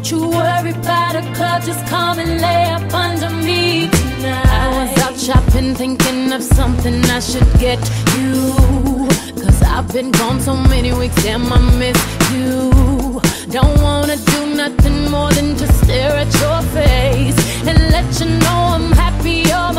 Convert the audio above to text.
Don't you worry about a club, just come and lay up under me tonight. I was out shopping, thinking of something I should get you. Cause I've been gone so many weeks, damn I miss you. Don't wanna do nothing more than just stare at your face and let you know I'm happy you're